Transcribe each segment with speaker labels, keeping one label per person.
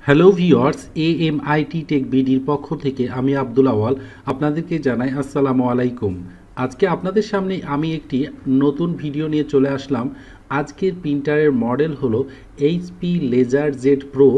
Speaker 1: Hello viewers, AMIT tech বিডির পক্ষ থেকে আমি আব্দুল আওয়াল আপনাদেরকে জানাই আসসালামু আলাইকুম। আজকে আপনাদের সামনে আমি একটি নতুন ভিডিও নিয়ে চলে আসলাম। আজকের প্রিন্টারের মডেল হলো HP LaserJet Pro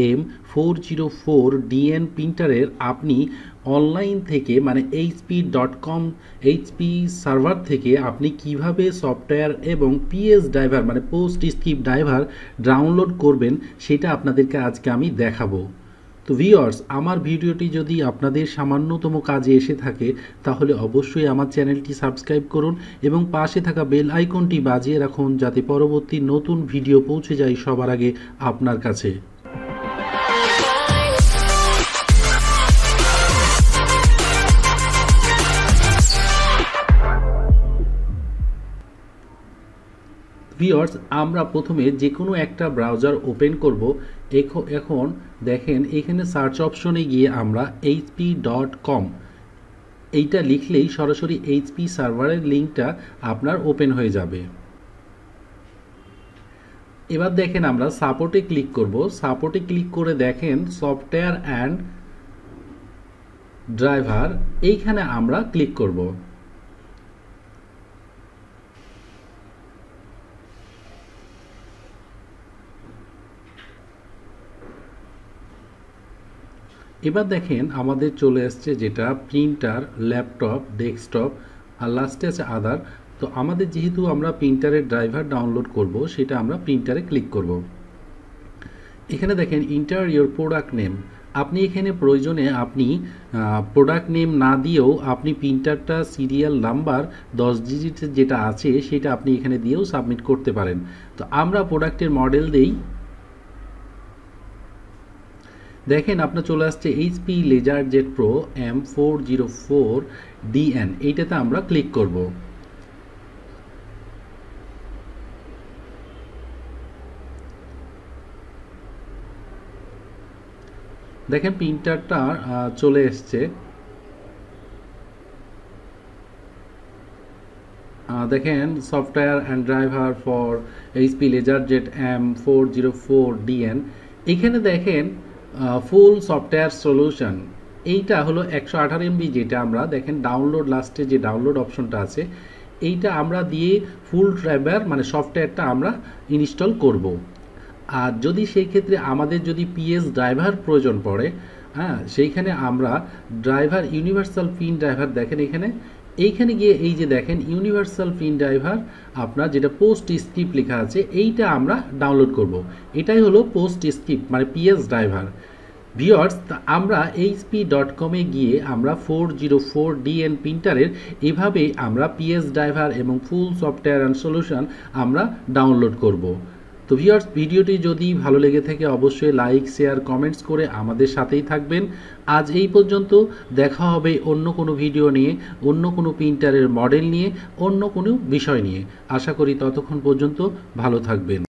Speaker 1: M404DN প্রিন্টারের আপনি অনলাইন থেকে মানে hp.com সার্ভার থেকে আপনি কিভাবে সফটওয়্যার এবং PS ড্রাইভার মানে পোস্ট স্ক্রিপ্ট ড্রাইভার ডাউনলোড করবেন সেটা আপনাদেরকে আজকে আমি দেখাবো। তো ভিউয়ার্স, আমার ভিডিওটি যদি আপনাদের সামান্যতম কাজে এসে থাকে তাহলে অবশ্যই আমার চ্যানেলটি সাবস্ক্রাইব করুন এবং পাশে থাকা বেল আইকনটি বাজিয়ে রাখুন যাতে পরবর্তী নতুন ভিডিও পৌঁছে যায় সবার আগে আপনার কাছে। ভিউয়ার্স, আমরা প্রথমে যে কোনো একটা ব্রাউজার ওপেন করব। এখন দেখেন এখানে সার্চ অপশনে গিয়ে আমরা hp.com এইটা লিখলেই সরাসরি HP সার্ভারের লিঙ্কটা আপনার ওপেন হয়ে যাবে। এবার দেখেন আমরা সাপোর্টে ক্লিক করব। সাপোর্টে ক্লিক করে দেখেন সফটওয়্যার অ্যান্ড ড্রাইভার, এইখানে আমরা ক্লিক করব। এবার দেখেন আমাদের চলে আসছে যেটা প্রিন্টার, ল্যাপটপ, ডেস্কটপ আর লাস্টে আছে আদার। তো আমাদের যেহেতু আমরা প্রিন্টারের ড্রাইভার ডাউনলোড করব সেটা আমরা প্রিন্টারে ক্লিক করব। এখানে দেখেন ইন্টার ইওর প্রোডাক্ট নেম, আপনি এখানে প্রয়োজনে আপনি প্রোডাক্ট নেম না দিয়েও আপনি প্রিন্টারটা সিরিয়াল নাম্বার 10 ডিজিটের যেটা আছে সেটা আপনি এখানে দিয়েও সাবমিট করতে পারেন। তো আমরা প্রোডাক্টের মডেল দেই। দেখেন আপনার চলে আসছে HP LaserJet Pro M404DN, এইটাতে আমরা ক্লিক করব। দেখেন প্রিন্টারটা চলে এসছে। দেখেন software and driver for HP LaserJet M404DN, এখানে দেখেন ফুল সফটওয়্যার সলিউশন, এইটা হলো 118 MB যেটা আমরা দেখেন ডাউনলোড লাস্টে যে ডাউনলোড অপশনটা আছে এইটা আমরা দিয়ে ফুল ড্রাইভার মানে সফটওয়্যারটা আমরা ইনস্টল করব। আর যদি সেই ক্ষেত্রে আমাদের যদি PS ড্রাইভার প্রয়োজন পড়ে, সেইখানে আমরা ড্রাইভার ইউনিভার্সাল পিন ড্রাইভার দেখেন এইখানে গিয়ে এই যে দেখেন ইউনিভার্সাল পিন ড্রাইভার আপনার যেটা পোস্ট স্ক্রিপ্ট লেখা আছে এইটা আমরা ডাউনলোড করব। এটাই হলো পোস্ট স্ক্রিপ্ট মানে PS ড্রাইভার। ভিউয়ার্স, আমরা hp.com গিয়ে আমরা 404DN প্রিন্টারের এভাবে আমরা PS ড্রাইভার এবং ফুল সফটওয়্যার অ্যান্ড সলিউশন আমরা ডাউনলোড করব। তো ভিউয়ার্স, ভিডিওটি যদি ভালো লেগে থাকে অবশ্যই লাইক, শেয়ার, কমেন্টস করে আমাদের সাথেই থাকবেন। আজ এই পর্যন্ত, দেখা হবে অন্য কোনো ভিডিও নিয়ে, অন্য কোনো প্রিন্টারের মডেল নিয়ে, অন্য কোনো বিষয় নিয়ে। আশা করি ততক্ষণ পর্যন্ত ভালো থাকবেন।